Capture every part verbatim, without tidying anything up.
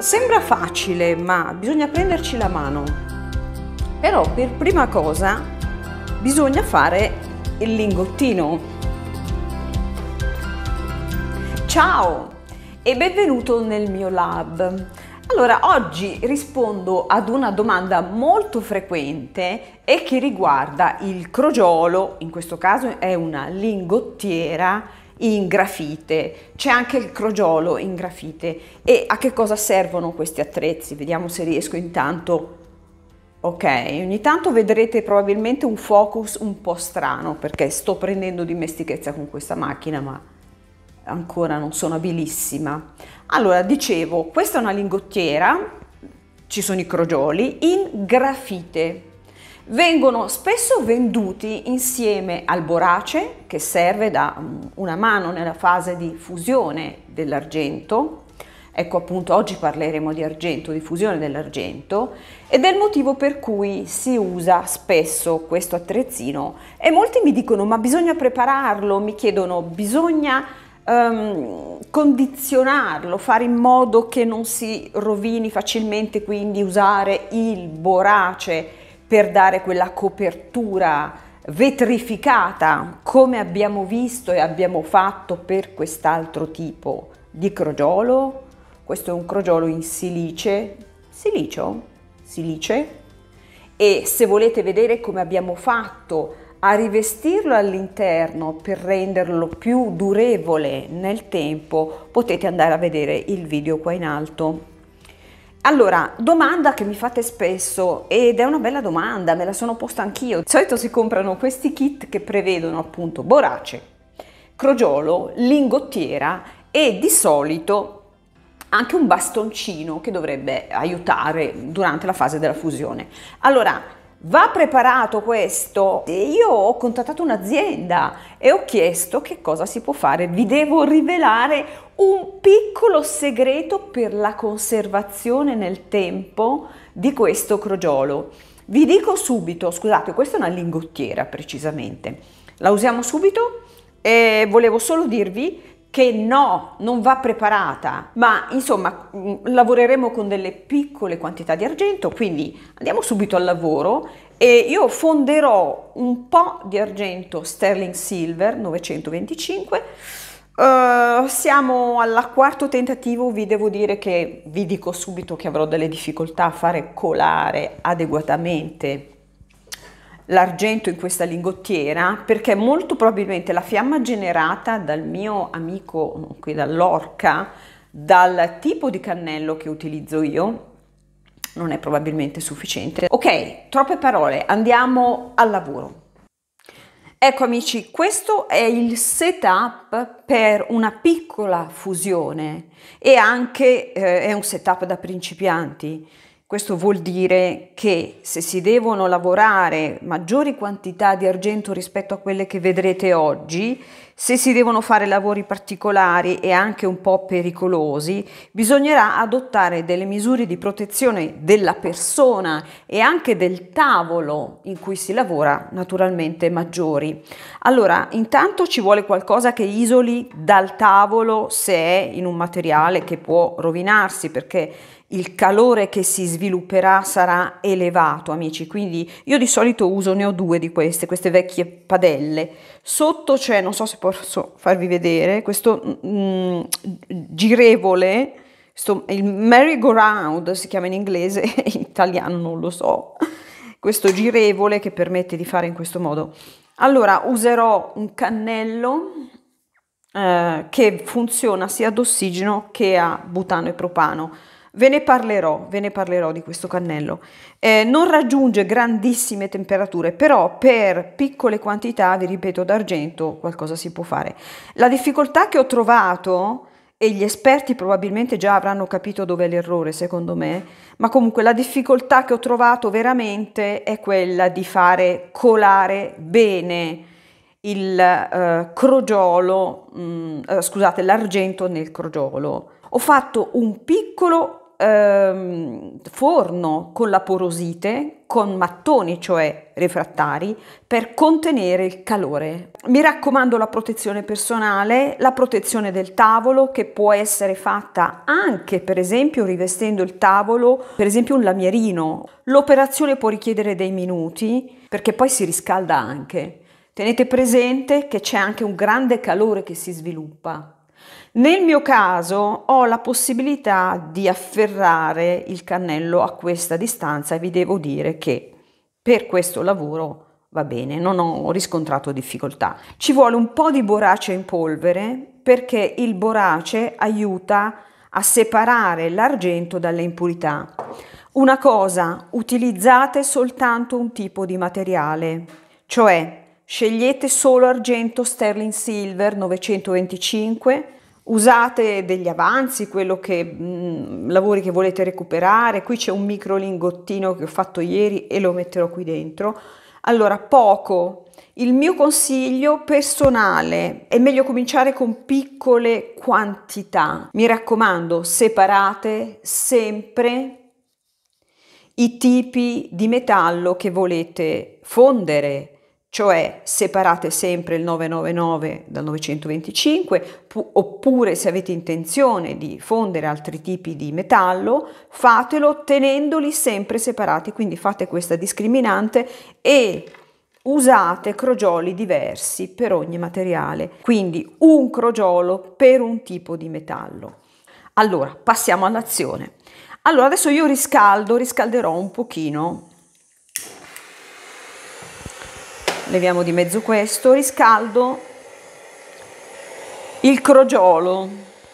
Sembra facile, ma bisogna prenderci la mano. Però per prima cosa bisogna fare il lingottino. Ciao e benvenuto nel mio lab. Allora, oggi rispondo ad una domanda molto frequente e che riguarda il crogiolo. In questo caso è una lingottiera in grafite, c'è anche il crogiolo in grafite. E a che cosa servono questi attrezzi? Vediamo se riesco intanto. Ok, ogni tanto vedrete probabilmente un focus un po' strano perché sto prendendo dimestichezza con questa macchina, ma ancora non sono abilissima. Allora, dicevo, questa è una lingottiera, ci sono i crogioli in grafite. Vengono spesso venduti insieme al borace, che serve da una mano nella fase di fusione dell'argento. Ecco, appunto, oggi parleremo di argento, di fusione dell'argento, ed è il motivo per cui si usa spesso questo attrezzino. E molti mi dicono, ma bisogna prepararlo, mi chiedono, bisogna um, condizionarlo, fare in modo che non si rovini facilmente, quindi usare il borace per dare quella copertura vetrificata, come abbiamo visto e abbiamo fatto per quest'altro tipo di crogiolo. Questo è un crogiolo in silice, silicio, silice, e se volete vedere come abbiamo fatto a rivestirlo all'interno per renderlo più durevole nel tempo, potete andare a vedere il video qua in alto. Allora, domanda che mi fate spesso, ed è una bella domanda, me la sono posta anch'io. Di solito si comprano questi kit che prevedono appunto borace, crogiolo, lingottiera e di solito anche un bastoncino che dovrebbe aiutare durante la fase della fusione. Allora, va preparato questo? Io ho contattato un'azienda e ho chiesto che cosa si può fare. Vi devo rivelare un piccolo segreto per la conservazione nel tempo di questo crogiolo. Vi dico subito, scusate, questa è una lingottiera precisamente. La usiamo subito e volevo solo dirvi che no, non va preparata, ma insomma lavoreremo con delle piccole quantità di argento, quindi andiamo subito al lavoro e io fonderò un po' di argento sterling silver novecentoventicinque. Uh, siamo al quarto tentativo, vi devo dire che vi dico subito che avrò delle difficoltà a fare colare adeguatamente l'argento in questa lingottiera, perché molto probabilmente la fiamma generata dal mio amico qui dall'Orca, dal tipo di cannello che utilizzo io, non è probabilmente sufficiente. Ok, troppe parole, andiamo al lavoro. Ecco amici, questo è il setup per una piccola fusione e anche eh, è un setup da principianti. Questo vuol dire che se si devono lavorare maggiori quantità di argento rispetto a quelle che vedrete oggi, se si devono fare lavori particolari e anche un po' pericolosi, bisognerà adottare delle misure di protezione della persona e anche del tavolo in cui si lavora, naturalmente maggiori. Allora, intanto ci vuole qualcosa che isoli dal tavolo se è in un materiale che può rovinarsi, perché il calore che si svilupperà sarà elevato, amici, quindi io di solito uso, ne ho due di queste, queste vecchie padelle. Sotto c'è, non so se posso farvi vedere, questo mm, girevole, questo, il merry-go-round si chiama in inglese, in italiano non lo so, questo girevole che permette di fare in questo modo. Allora userò un cannello eh, che funziona sia ad ossigeno che a butano e propano. Ve ne parlerò, ve ne parlerò di questo cannello. Eh, non raggiunge grandissime temperature, però per piccole quantità, vi ripeto, d'argento qualcosa si può fare. La difficoltà che ho trovato, e gli esperti probabilmente già avranno capito dov'è l'errore secondo me, ma comunque la difficoltà che ho trovato veramente è quella di fare colare bene il eh, crogiolo, mh, eh, scusate, l'argento nel crogiolo. Ho fatto un piccolo ehm, forno con la porosite, con mattoni, cioè refrattari, per contenere il calore. Mi raccomando la protezione personale, la protezione del tavolo, che può essere fatta anche per esempio rivestendo il tavolo, per esempio un lamierino. L'operazione può richiedere dei minuti perché poi si riscalda anche. Tenete presente che c'è anche un grande calore che si sviluppa. Nel mio caso ho la possibilità di afferrare il cannello a questa distanza e vi devo dire che per questo lavoro va bene, non ho riscontrato difficoltà. Ci vuole un po' di borace in polvere perché il borace aiuta a separare l'argento dalle impurità. Una cosa, utilizzate soltanto un tipo di materiale, cioè scegliete solo argento sterling silver novecentoventicinque. Usate degli avanzi, quello che mh, lavori che volete recuperare. Qui c'è un micro lingottino che ho fatto ieri e lo metterò qui dentro. Allora, poco. Il mio consiglio personale è meglio cominciare con piccole quantità. Mi raccomando, separate sempre i tipi di metallo che volete fondere. Cioè separate sempre il novecentonovantanove dal novecentoventicinque, oppure se avete intenzione di fondere altri tipi di metallo, fatelo tenendoli sempre separati, quindi fate questa discriminante e usate crogioli diversi per ogni materiale, quindi un crogiolo per un tipo di metallo. Allora, passiamo all'azione. Allora, adesso io riscaldo, riscalderò un pochino. Leviamo di mezzo questo, riscaldo il crogiolo.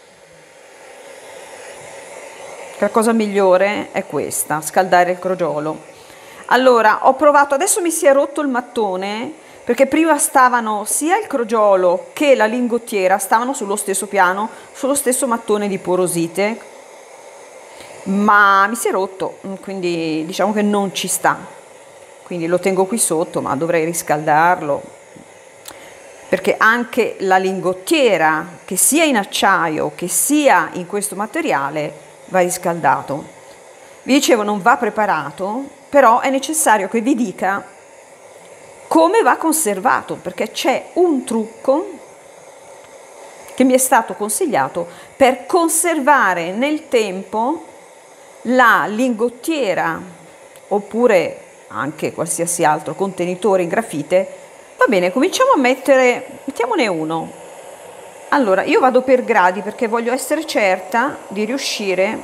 La cosa migliore è questa, scaldare il crogiolo. Allora, ho provato, adesso mi si è rotto il mattone, perché prima stavano sia il crogiolo che la lingottiera, stavano sullo stesso piano, sullo stesso mattone di porosite, ma mi si è rotto, quindi diciamo che non ci sta. Quindi lo tengo qui sotto, ma dovrei riscaldarlo, perché anche la lingottiera, che sia in acciaio che sia in questo materiale, va riscaldato. Vi dicevo, non va preparato, però è necessario che vi dica come va conservato, perché c'è un trucco che mi è stato consigliato per conservare nel tempo la lingottiera, oppure anche qualsiasi altro contenitore in grafite. Va bene, cominciamo a mettere, mettiamone uno. Allora, io vado per gradi perché voglio essere certa di riuscire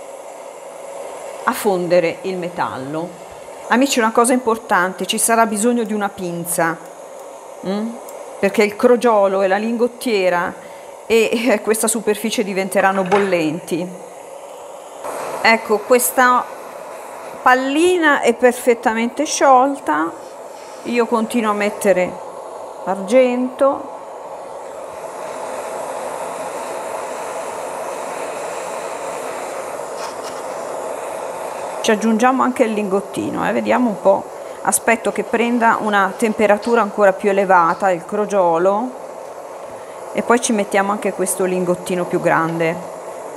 a fondere il metallo. Amici, una cosa importante, ci sarà bisogno di una pinza, mm? perché il crogiolo e la lingottiera e questa superficie diventeranno bollenti. Ecco, questa pallina è perfettamente sciolta, io continuo a mettere argento, ci aggiungiamo anche il lingottino, eh? Vediamo un po', aspetto che prenda una temperatura ancora più elevata il crogiolo e poi ci mettiamo anche questo lingottino più grande.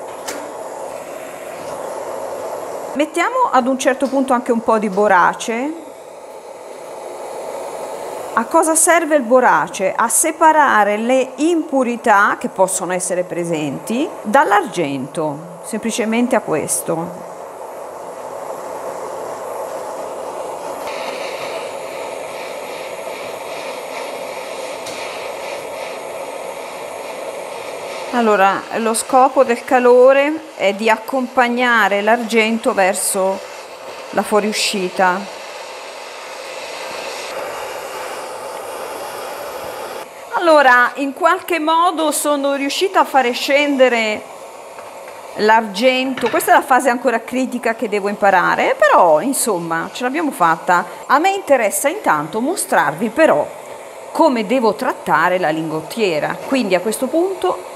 Mettiamo ad un certo punto anche un po' di borace. A cosa serve il borace? A separare le impurità che possono essere presenti dall'argento, semplicemente a questo. Allora, lo scopo del calore è di accompagnare l'argento verso la fuoriuscita. Allora, in qualche modo sono riuscita a fare scendere l'argento. Questa è la fase ancora critica che devo imparare, però insomma ce l'abbiamo fatta. A me interessa intanto mostrarvi però come devo trattare la lingottiera. Quindi a questo punto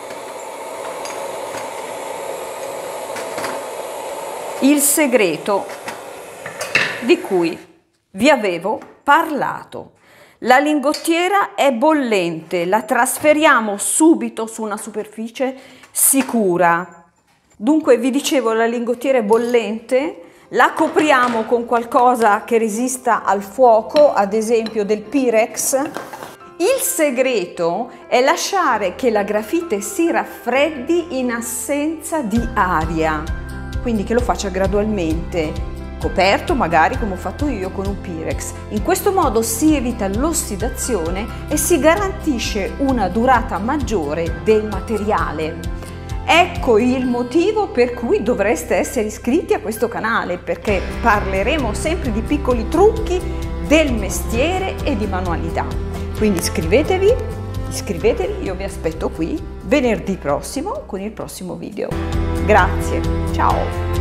il segreto di cui vi avevo parlato. La lingottiera è bollente, la trasferiamo subito su una superficie sicura. Dunque vi dicevo, la lingottiera è bollente, la copriamo con qualcosa che resista al fuoco, ad esempio del Pirex. Il segreto è lasciare che la grafite si raffreddi in assenza di aria, quindi che lo faccia gradualmente, coperto magari come ho fatto io con un Pirex. In questo modo si evita l'ossidazione e si garantisce una durata maggiore del materiale. Ecco il motivo per cui dovreste essere iscritti a questo canale, perché parleremo sempre di piccoli trucchi del mestiere e di manualità. Quindi iscrivetevi, iscrivetevi, io vi aspetto qui venerdì prossimo con il prossimo video. Grazie, ciao!